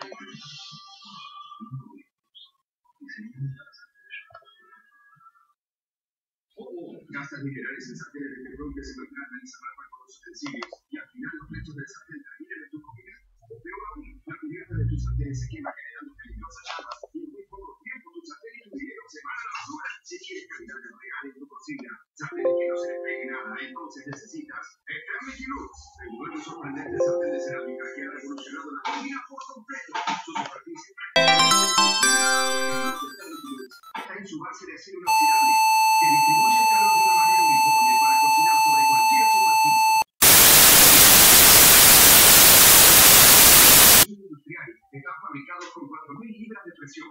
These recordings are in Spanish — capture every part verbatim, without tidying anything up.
Gastas minerales en sartenes de Teflón que se maltratan y se amarran con los utensilios y al final los restos del sartén terminan en tu comida. O peor aún, la cubierta de tu sartén se quema generando peligrosas llamas y en muy poco tiempo tu sartén y tu dinero se van a la basura. Si quieres calidad real en tu cocina, sartén que no se le pegue nada, entonces necesitas Eternity Lux, el nuevo y sorprendente sartén de cerámica que ha revolucionado la cocina por completo. Su superficie está en su base de acero inoxidable que distribuye el calor de una manera uniforme para cocinar sobre cualquier superficie. Industrial están fabricados con cuatro mil libras de presión.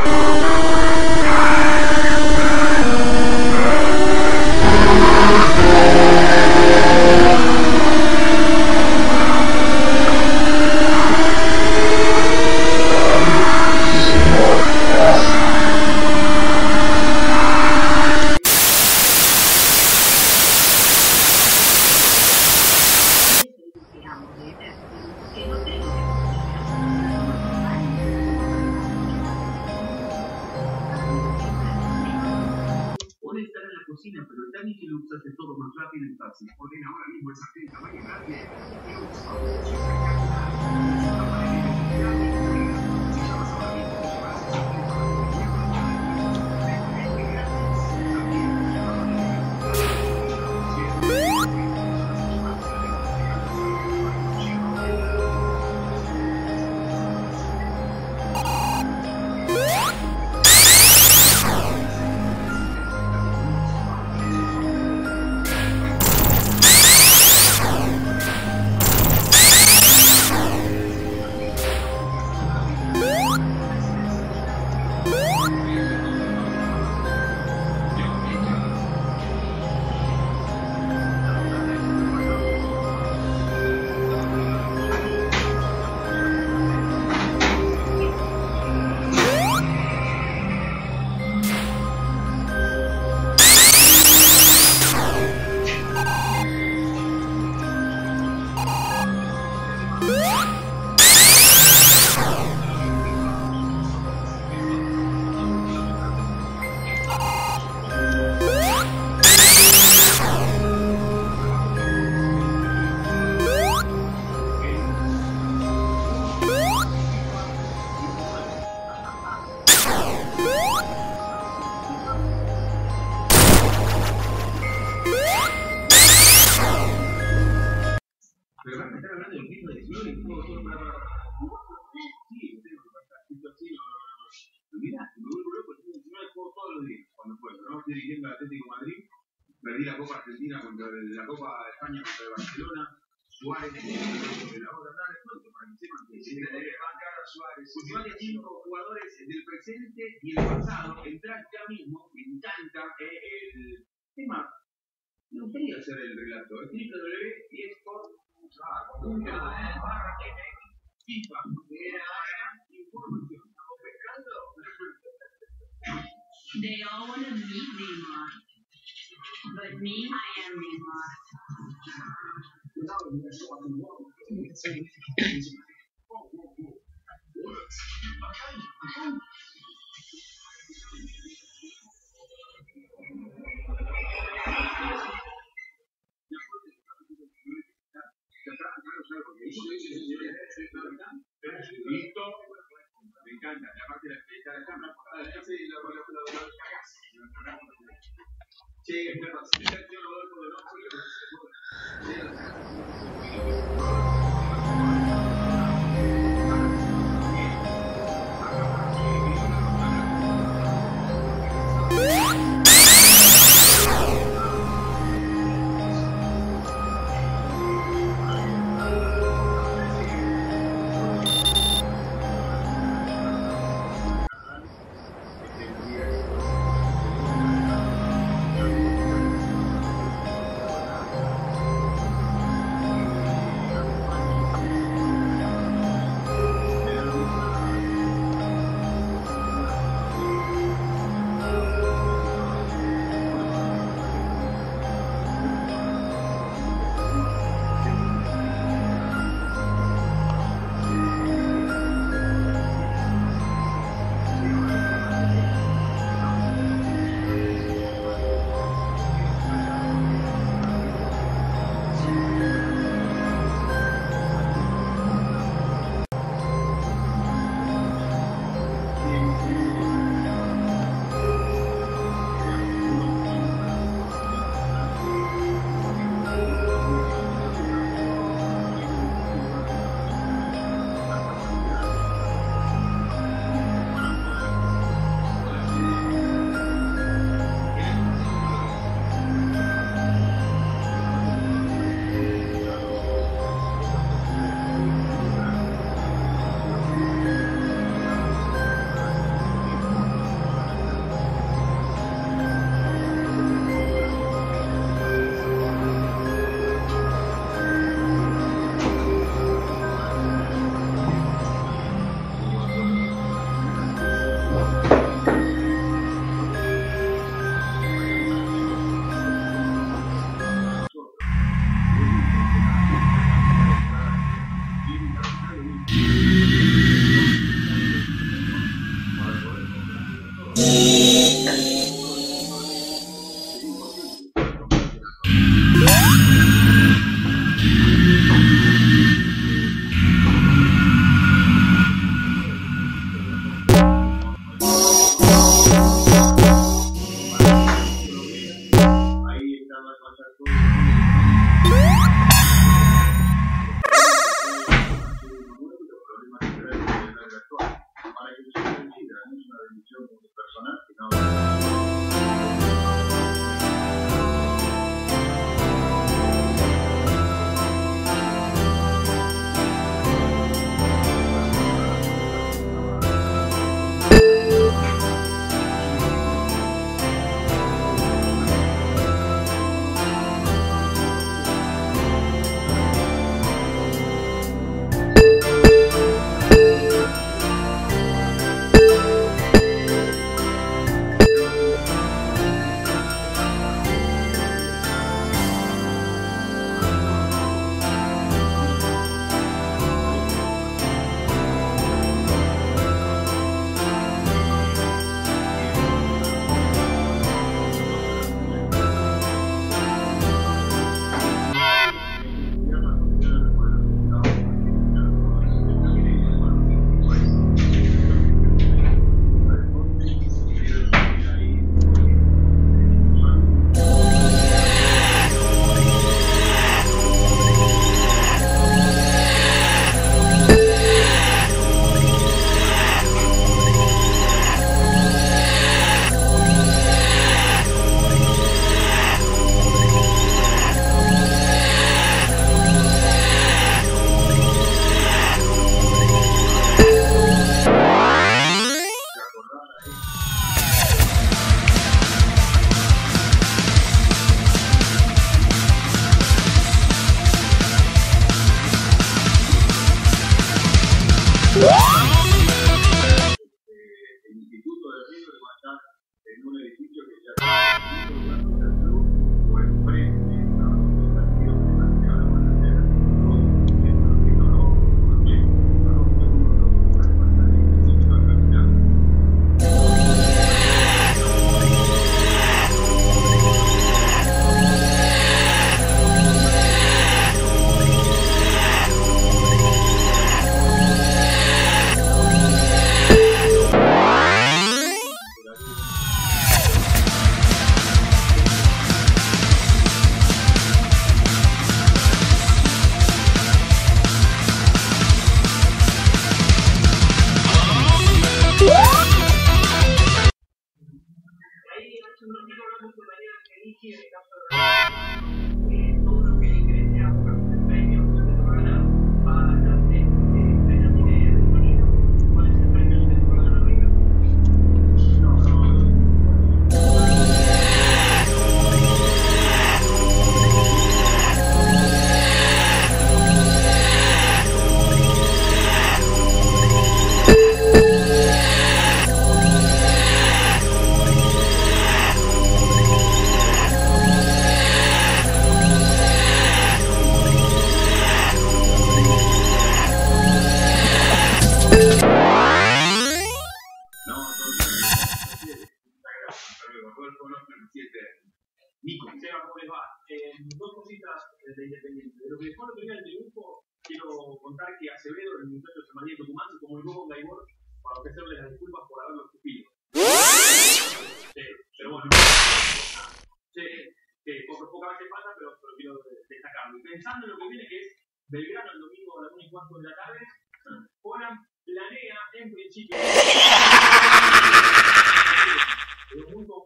Pero el Eternity Lux hace todo más rápido y fácil. Ordena ahora mismo el sartén tamaño grande. Si llamas ahora mismo, te llevarás el sartén tamaño Pero van a estar hablando del mismo de Flor y todo todo para para sí, tengo que pasar esto así, mira, me vuelvo loco, yo no juego todos los días cuando juego, ¿no? Estoy dirigiendo al Atlético de Madrid, perdí la Copa Argentina contra el, la Copa de España contra el Barcelona, Suárez, de la otra nada de pronto, para que sepan que se le debe bancar a Suárez. Últimamente cinco jugadores del presente y el pasado, entrar ya mismo, me encanta el tema. Me gustaría hacer el relato, el triple W y es por barra M FIFA, información. ¿Estamos pescando? They all want to meet Neymar, but me, I am Neymar. Listo, me encanta, la parte de la fiesta de cámara, sí, lo cagás. Sí, es verdad, si yo lo doy por el ojo, el Instituto de River va a estar en un edificio que ya está en el club o enfrente, ¿no? Los partidos que van a hacer todo, que no, que no, porque no lo seguro, para pasar el Instituto de River. Nico, Seba, ¿cómo les va? Eh, dos cositas de Independiente. De lo que dejó el primer triunfo, quiero contar que Acevedo, el muchacho de María Tucumán, se comunicó con Gaibor para ofrecerle las disculpas por haberlo escupido. Sí, pero bueno. Sí, sí, poca, poca vez pasa, pero, pero quiero destacarlo. Y pensando en lo que viene, que es Belgrano el domingo a las una y cuarto de la tarde, Holland planea en principio, pero muy